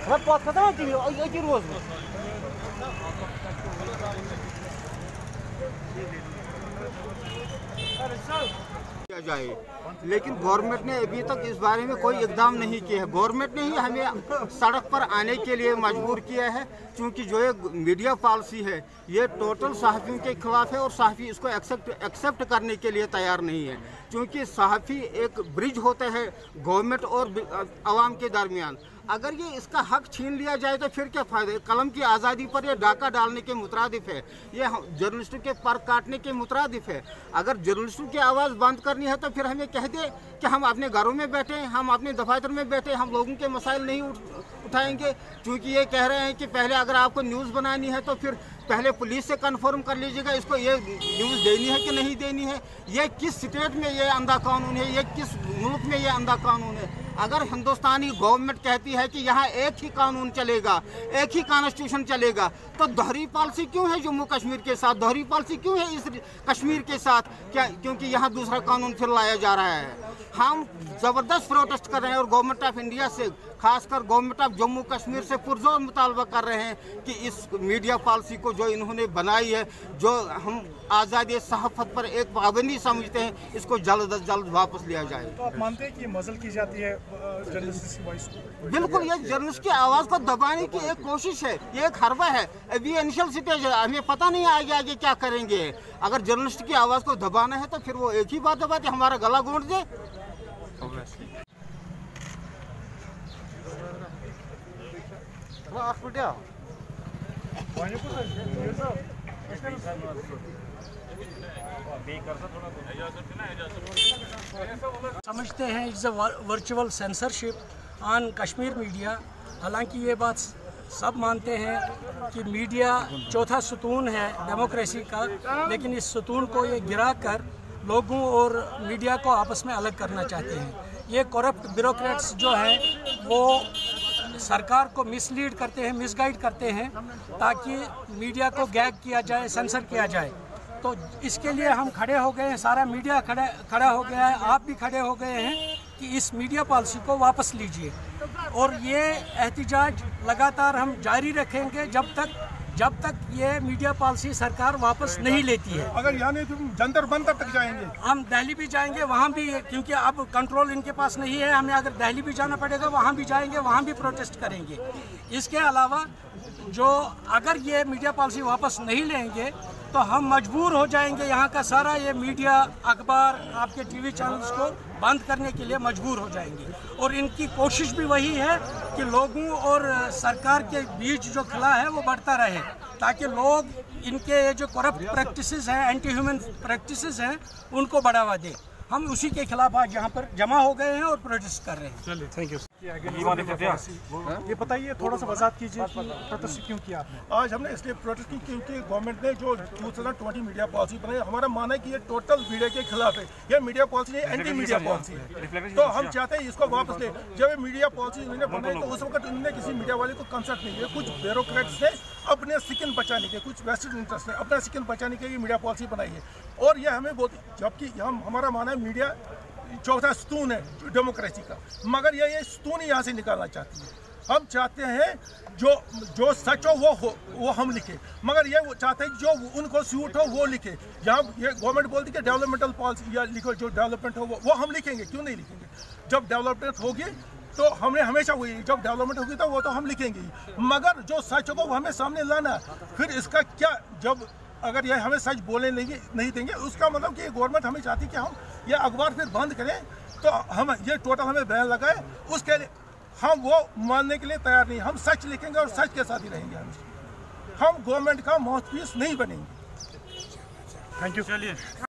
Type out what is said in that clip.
किया जाए, लेकिन गवर्नमेंट ने अभी तक इस बारे में कोई इकदाम नहीं किया है। गवर्नमेंट ने ही हमें सड़क पर आने के लिए मजबूर किया है, क्योंकि जो ये मीडिया पॉलिसी है ये टोटल सहाफ़ियों के खिलाफ है और सहाफ़ी इसको एक्सेप्ट करने के लिए तैयार नहीं है, क्योंकि सहाफ़ी एक ब्रिज होता है गवर्नमेंट और आवाम के दरमियान। अगर ये इसका हक छीन लिया जाए तो फिर क्या फ़ायदा? कलम की आज़ादी पर ये डाका डालने के मुतरादिफ है, ये जर्नलिस्टों के पर काटने के मुतरादिफ है। अगर जर्नलिस्टों की आवाज़ बंद करनी है तो फिर हमें कह दे कि हम अपने घरों में बैठे, हम अपने दफातर में बैठे, हम लोगों के मसाइल नहीं उठाएंगे, क्योंकि ये कह रहे हैं कि पहले अगर आपको न्यूज़ बनानी है तो फिर पहले पुलिस से कन्फर्म कर लीजिएगा इसको ये न्यूज़ देनी है कि नहीं देनी है। ये किस स्टेट में ये अंधा कानून है? ये किस मुल्क में ये अंधा कानून है? अगर हिंदुस्तानी गवर्नमेंट कहती है कि यहाँ एक ही कानून चलेगा, एक ही कॉन्स्टिट्यूशन चलेगा, तो दोहरी पॉलिसी क्यों है जम्मू कश्मीर के साथ? दोहरी पॉलिसी क्यों है इस कश्मीर के साथ? क्या क्योंकि यहाँ दूसरा कानून फिर लाया जा रहा है? हम ज़बरदस्त प्रोटेस्ट कर रहे हैं और गवर्नमेंट ऑफ इंडिया से, खासकर गवर्नमेंट ऑफ जम्मू कश्मीर से पुरजोर मुतालबा कर रहे हैं कि इस मीडिया पॉलिसी को जो इन्होंने बनाई है, जो हम आज़ादी सहाफ़त पर एक पाबंदी समझते हैं, इसको जल्द अज जल्द वापस लिया जाए। तो आप मानते हैं कि मजल की जाती है जर्नलिस्ट की वॉइस को? बिल्कुल, ये जर्नलिस्ट की आवाज़ को दबाने की एक कोशिश है, ये एक हरबा है। अभी इनिशियल स्टेज है, हमें पता नहीं आगे आगे क्या करेंगे। अगर जर्नलिस्ट की आवाज़ को दबाना है तो फिर वो एक ही बात दबाते, हमारा गला घोंट दे। समझते हैं it's a virtual censorship on Kashmir media. हालांकि ये बात सब मानते हैं कि मीडिया चौथा सुतून है डेमोक्रेसी का, लेकिन इस सुतून को ये गिरा कर लोगों और मीडिया को आपस में अलग करना चाहते हैं। ये करप्ट ब्यूरोक्रेट्स जो हैं वो सरकार को मिसलीड करते हैं, मिसगाइड करते हैं, ताकि मीडिया को गैग किया जाए, सेंसर किया जाए। तो इसके लिए हम खड़े हो गए हैं, सारा मीडिया खड़ा हो गया है, आप भी खड़े हो गए हैं कि इस मीडिया पॉलिसी को वापस लीजिए। और ये एहतिजाज लगातार हम जारी रखेंगे जब तक ये मीडिया पॉलिसी सरकार वापस नहीं लेती है। अगर यानी तुम जंतर मंतर तक जाएंगे? हम दिल्ली भी जाएंगे, वहाँ भी, क्योंकि अब कंट्रोल इनके पास नहीं है। हमें अगर दिल्ली भी जाना पड़ेगा, वहाँ भी जाएंगे, वहाँ भी प्रोटेस्ट करेंगे। इसके अलावा जो अगर ये मीडिया पॉलिसी वापस नहीं लेंगे तो हम मजबूर हो जाएंगे यहाँ का सारा ये मीडिया, अखबार, आपके टीवी चैनल्स को बंद करने के लिए मजबूर हो जाएंगे। और इनकी कोशिश भी वही है कि लोगों और सरकार के बीच जो खला है वो बढ़ता रहे, ताकि लोग इनके जो करप्ट प्रैक्टिसेस हैं, एंटी ह्यूमन प्रैक्टिसेस हैं, उनको बढ़ावा दें। हम उसी के खिलाफ आज यहाँ पर जमा हो गए हैं और प्रोटेस्ट कर रहे हैं। चलिए, थैंक यू। ये बताइए, थोड़ा सा वजाहत कीजिए कि प्रोटेस्ट क्यों किया आपने? आज हमने इसलिए प्रोटेस्ट की क्योंकि गवर्नमेंट ने जो 2020 मीडिया पॉलिसी बनाई, हमारा मानना है कि ये टोटल मीडिया के खिलाफ है। ये मीडिया पॉलिसी नहीं, एंटी मीडिया पॉलिसी है। तो हम चाहते हैं इसको वापस ले। जब ये मीडिया पॉलिसी इन्होंने बनाई तो उस वक्त इन्होंने किसी मीडिया वाले को कंसल्ट नहीं किया। कुछ ब्यूरोक्रेट्स ने अपने स्किन बचाने के, कुछ वेस्टेड इंटरेस्ट ने अपना स्किन बचाने के लिए मीडिया पॉलिसी बनाई है। और ये हमें बहुत, जबकि हमारा मानना है मीडिया चौथा स्तून है डेमोक्रेसी का, मगर ये स्तून ही यहाँ से निकालना चाहती है। हम चाहते हैं जो सच हो वो हम लिखे, मगर ये चाहते हैं जो उनको सूट हो वो लिखे। यहाँ ये गवर्नमेंट बोलती है कि डेवलपमेंटल पॉलिसी या लिखो, जो डेवलपमेंट हो वो हम लिखेंगे। क्यों नहीं लिखेंगे? जब डेवलपमेंट होगी तो हमने हमेशा वही, जब डेवलपमेंट होगी तो वो तो हम लिखेंगे ही, मगर जो सच होगा वो हमें सामने लाना। फिर इसका क्या, जब अगर ये हमें सच बोलने नहीं देंगे, उसका मतलब कि गवर्नमेंट हमें चाहती है कि हम ये अखबार फिर बंद करें, तो हम ये टोटल हमें बैन लगाए। उसके लिए हम वो मानने के लिए तैयार नहीं। हम सच लिखेंगे और सच के साथ ही रहेंगे। हम गवर्नमेंट का माउथपीस नहीं बनेंगे। Thank you.